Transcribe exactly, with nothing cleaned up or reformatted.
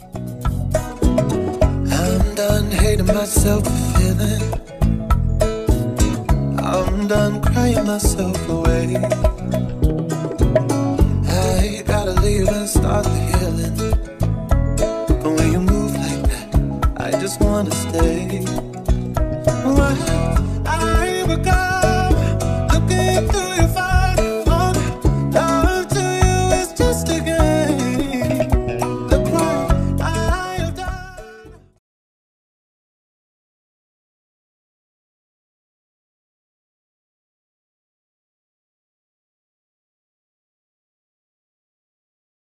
I'm done hating myself for feeling. I'm done crying myself away. I gotta leave and start the healing. But when you move like that, I just wanna stay. Why I forgot